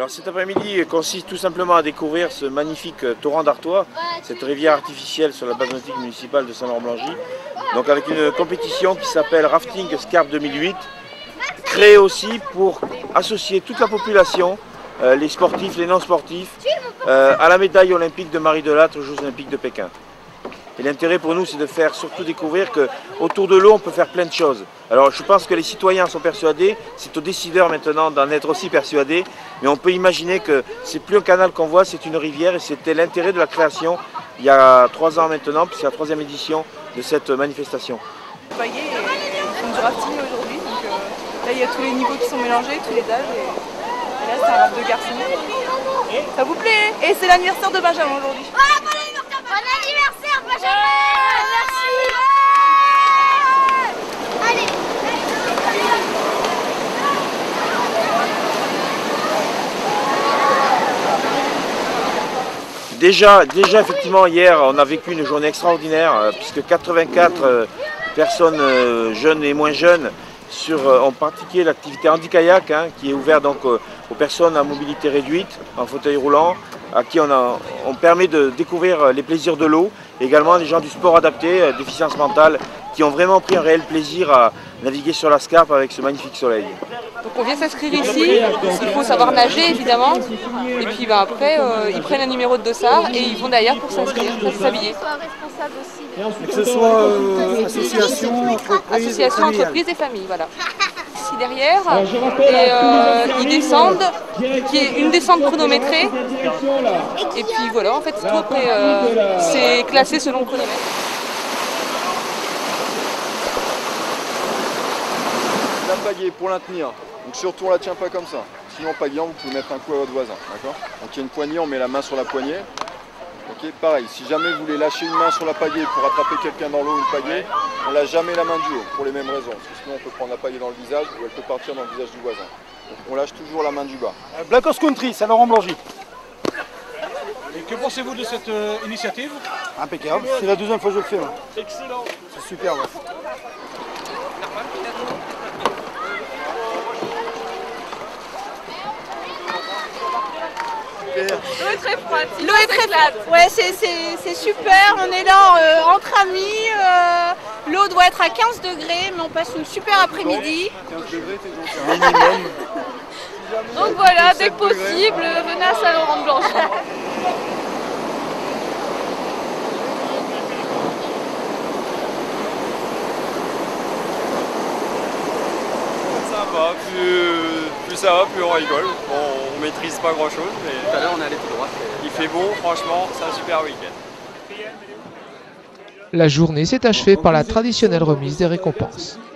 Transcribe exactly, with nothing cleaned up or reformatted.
Alors cet après-midi consiste tout simplement à découvrir ce magnifique torrent d'Artois, cette rivière artificielle sur la base nautique municipale de Saint-Laurent-Blangy. Donc avec une compétition qui s'appelle Rafting Scarpe deux mille huit, créée aussi pour associer toute la population, euh, les sportifs, les non-sportifs, euh, à la médaille olympique de Marie Delattre aux Jeux Olympiques de Pékin. Et l'intérêt pour nous, c'est de faire surtout découvrir qu'autour de l'eau, on peut faire plein de choses. Alors je pense que les citoyens sont persuadés, c'est aux décideurs maintenant d'en être aussi persuadés, mais on peut imaginer que c'est plus un canal qu'on voit, c'est une rivière, et c'était l'intérêt de la création, il y a trois ans maintenant, puis c'est la troisième édition de cette manifestation. Ils font du rafting aujourd'hui, donc euh, là il y a tous les niveaux qui sont mélangés, tous les âges, et, et là c'est un raf de garçons. Ça vous plaît? Et c'est l'anniversaire de Benjamin aujourd'hui. Bon anniversaire Benjamin! Merci! Allez! Déjà, déjà effectivement hier on a vécu une journée extraordinaire euh, puisque quatre-vingt-quatre euh, personnes euh, jeunes et moins jeunes sur, euh, ont pratiqué l'activité handi-kayak hein, qui est ouverte donc euh, aux personnes à mobilité réduite, en fauteuil roulant, à qui on, a, on permet de découvrir les plaisirs de l'eau, également des gens du sport adapté, euh, déficience mentale, qui ont vraiment pris un réel plaisir à naviguer sur la Scarpe avec ce magnifique soleil. Donc on vient s'inscrire ici, il faut savoir nager évidemment, et puis ben, après euh, ils prennent un numéro de dossard et ils vont derrière pour s'inscrire, pour s'habiller. Que ce soit euh, association, entreprise, association, entreprise et famille, voilà. Ici derrière, et euh, ils descendent, qui est une descente chronométrée, et puis voilà, en fait tout après euh, c'est classé selon le chronomètre. La pagaie pour la tenir, donc surtout on la tient pas comme ça, sinon en pagayant vous pouvez mettre un coup à votre voisin, d'accord? Donc il y a une poignée, on met la main sur la poignée. Ok, pareil, si jamais vous voulez lâcher une main sur la pagaie pour attraper quelqu'un dans l'eau, une pagaie, on lâche jamais la main du haut, pour les mêmes raisons, parce que sinon on peut prendre la pagaie dans le visage ou elle peut partir dans le visage du voisin. Donc on lâche toujours la main du bas. Euh, Black Horse Country, Saint-Laurent-Blangy. Et que pensez-vous de cette euh, initiative? Impeccable, c'est la deuxième fois que je le fais. Hein. Excellent. C'est super, ouais. L'eau est très froide. L'eau est très froide. Ouais, c'est super. On est là euh, entre amis. Euh, L'eau doit être à quinze degrés, mais on passe une super après-midi. quinze degrés, t'es gentil. Minimum. Donc voilà, dès que possible, venez à Saint-Laurent-Blangy. Ça va, plus, plus ça va, plus on rigole. Bon, on maîtrise pas grand chose, mais tout à l'heure on est allé tout droit. Il fait bon, franchement, c'est un super week-end. La journée s'est achevée par la traditionnelle remise des récompenses.